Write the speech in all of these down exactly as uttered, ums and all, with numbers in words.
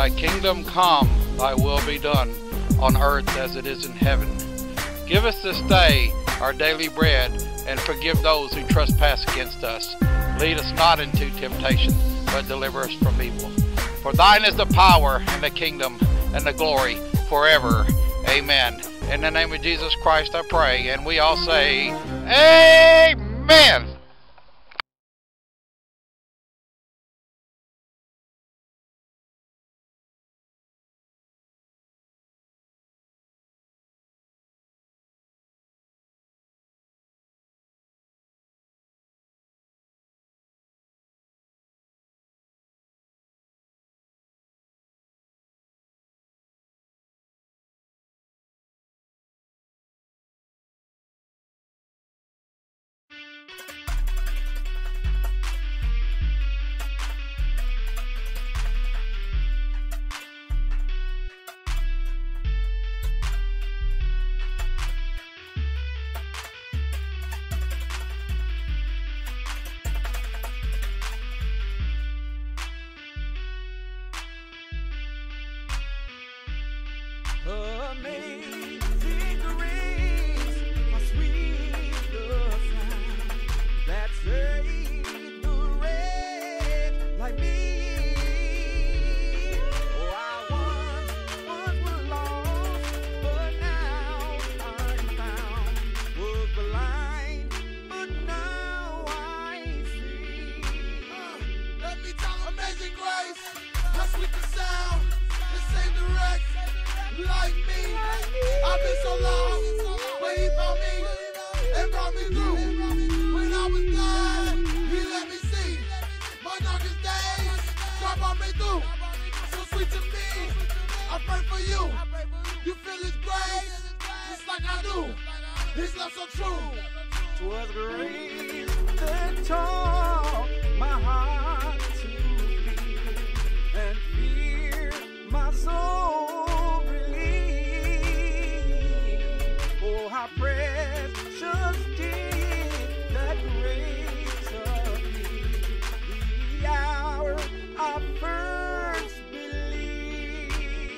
Thy kingdom come, thy will be done, on earth as it is in heaven. Give us this day our daily bread, and forgive those who trespass against us. Lead us not into temptation, but deliver us from evil. For thine is the power, and the kingdom, and the glory, forever. Amen. In the name of Jesus Christ I pray, and we all say, Amen. Amazing grace, how sweet the sound that saved the wretch like me. Oh, I once, once was lost, but now I'm found. Was blind, but now I see. Uh, let me tell amazing grace, how sweet the sound that saved the wretch. Like me, I've been so lost, but he found me and brought me through. When I was blind, he let me see my darkest days. God brought me through, so sweet to me. I pray for you. You feel his grace, just like I do. His love so true. 'Twas grace that taught my heart to feel and fear my soul. How precious did that grace appear the hour I first believed.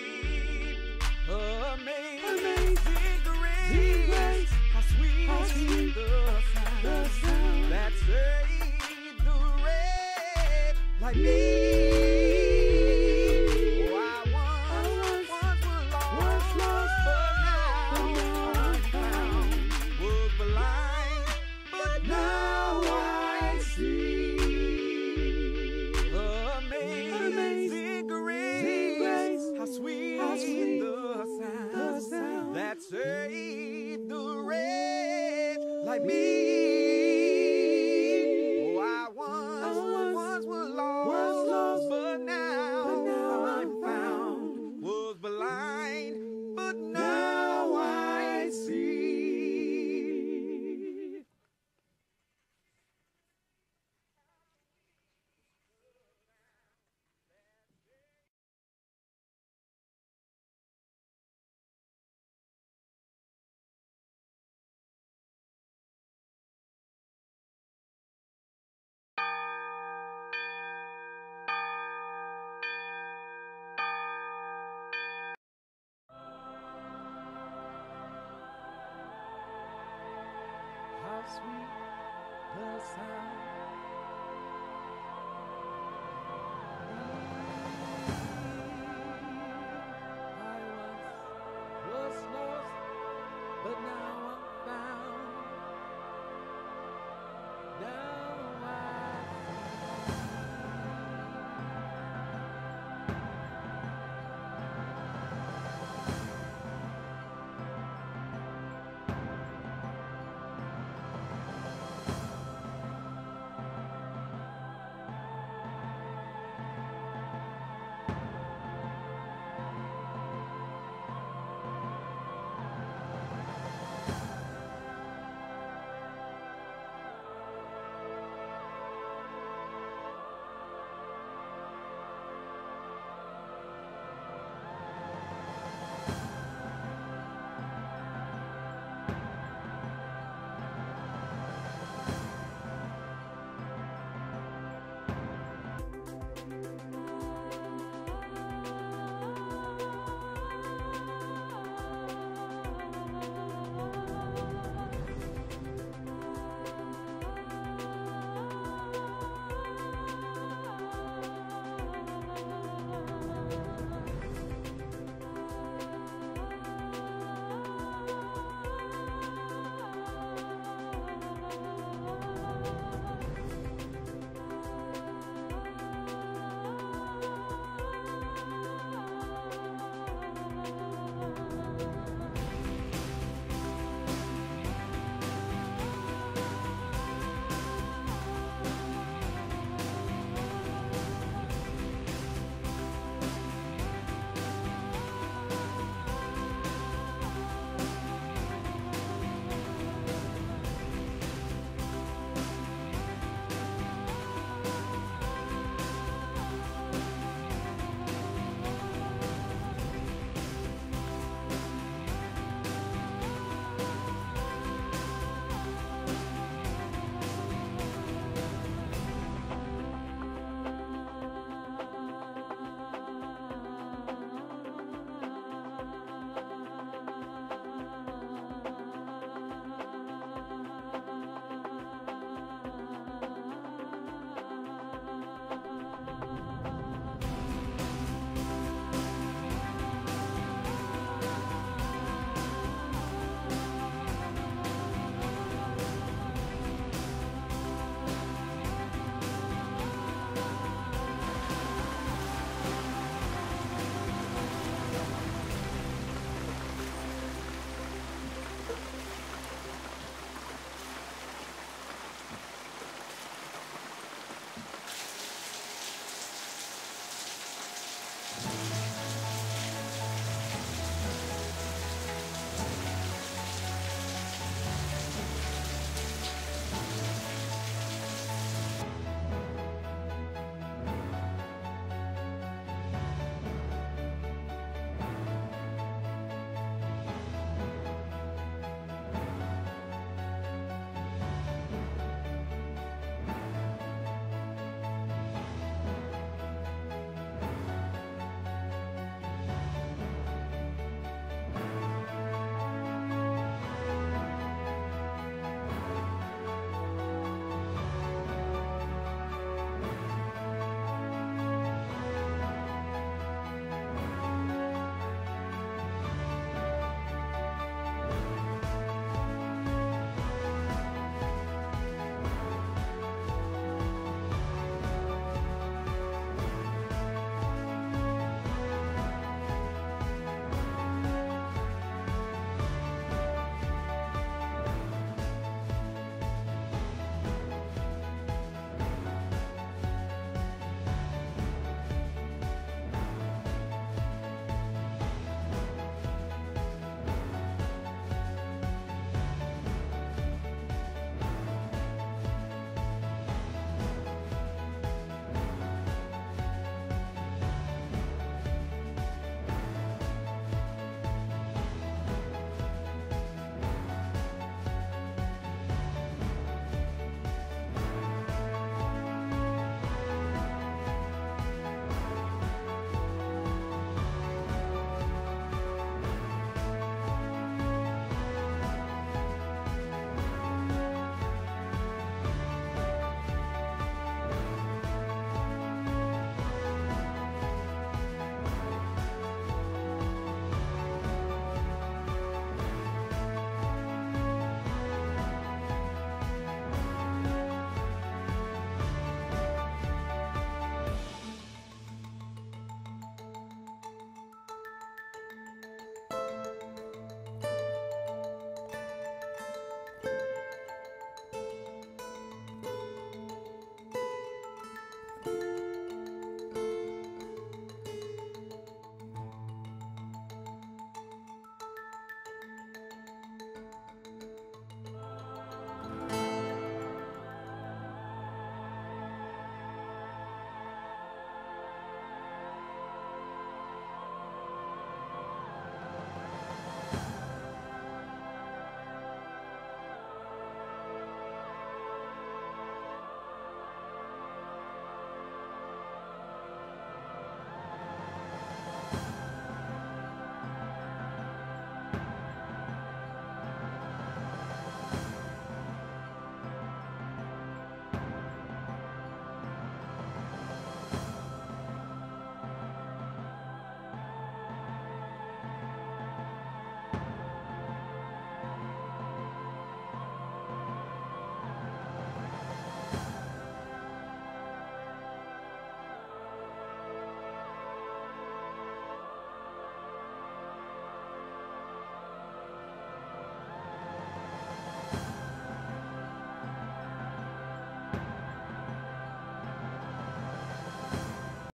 Amazing, Amazing grace, grace, how sweet, how sweet the, sound, the sound that saved the wretch like me. Save the wretch like me. Oh, I once, I once, once was lost, was lost, but now, but now I'm found. Was blind, but now I see. How sweet the sound. I once was lost, but now